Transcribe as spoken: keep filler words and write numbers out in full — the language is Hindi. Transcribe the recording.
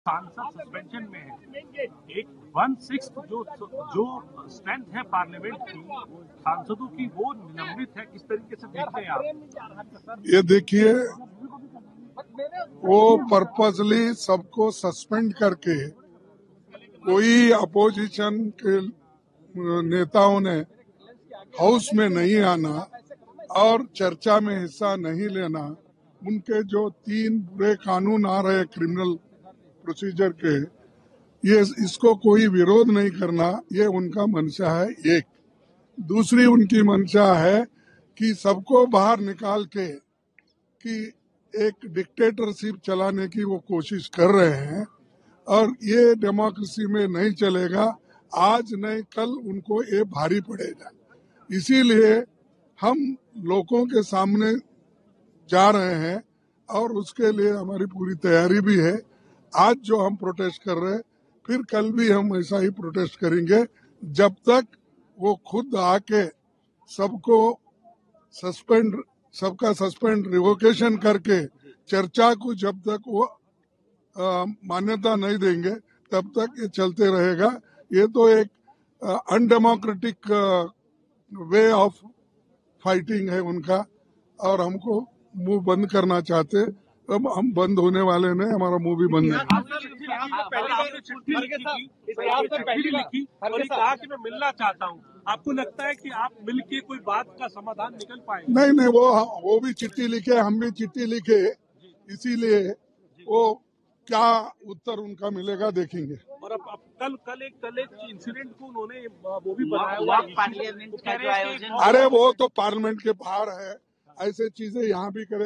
सांसद सस्पेंशन में है। एक वन सिक्स जो जो स्ट्रेंथ है पार्लियामेंट की सांसदों की, वो निलंबित है। किस तरीके से देखते हैं आप? ये देखिए, वो पर्पसली सबको सस्पेंड करके कोई अपोजिशन के नेताओं ने हाउस में नहीं आना और चर्चा में हिस्सा नहीं लेना, उनके जो तीन बुरे कानून आ रहे क्रिमिनल प्रोसीजर के, ये इसको कोई विरोध नहीं करना, ये उनका मंशा है। एक दूसरी उनकी मंशा है कि सबको बाहर निकाल के कि एक डिक्टेटरशिप चलाने की वो कोशिश कर रहे हैं और ये डेमोक्रेसी में नहीं चलेगा। आज नहीं कल उनको ये भारी पड़ेगा। इसीलिए हम लोगों के सामने जा रहे हैं और उसके लिए हमारी पूरी तैयारी भी है। आज जो हम प्रोटेस्ट कर रहे हैं, फिर कल भी हम ऐसा ही प्रोटेस्ट करेंगे जब तक वो खुद आके सबको सस्पेंड सबका सस्पेंड रिवोकेशन करके चर्चा को जब तक वो आ, मान्यता नहीं देंगे तब तक ये चलते रहेगा। ये तो एक अनडेमोक्रेटिक वे ऑफ फाइटिंग है उनका और हमको मुंह बंद करना चाहते। अब हम बंद होने वाले नहीं, हमारा मुंह भी बंद नहीं। लिखी और कहा कि मैं मिलना चाहता हूँ। आपको लगता है कि आप मिलके कोई बात का समाधान निकल पाएंगे? नहीं नहीं, वो वो भी चिट्ठी लिखे, हम भी चिट्ठी लिखे, इसीलिए वो क्या उत्तर उनका मिलेगा देखेंगे। और अब, अब कल कल एक कल एक इंसिडेंट को उन्होंने वो भी बनाया हुआ पार्लियामेंट का जो आयोजन, अरे वो तो पार्लियामेंट के बाहर है, ऐसे चीजें यहाँ भी करे।